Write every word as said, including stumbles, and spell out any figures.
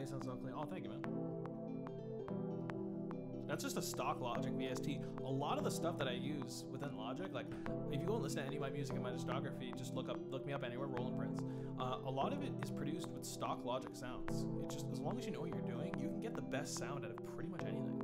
bass sounds so clean. Oh, thank you, man. That's just a stock Logic V S T. A lot of the stuff that I use within Logic, like if you go and listen to any of my music in my discography, just look up, look me up anywhere, Roland Prince. Uh, a lot of it is produced with stock Logic sounds. It just, as long as you know what you're doing, you can get the best sound out of pretty much anything.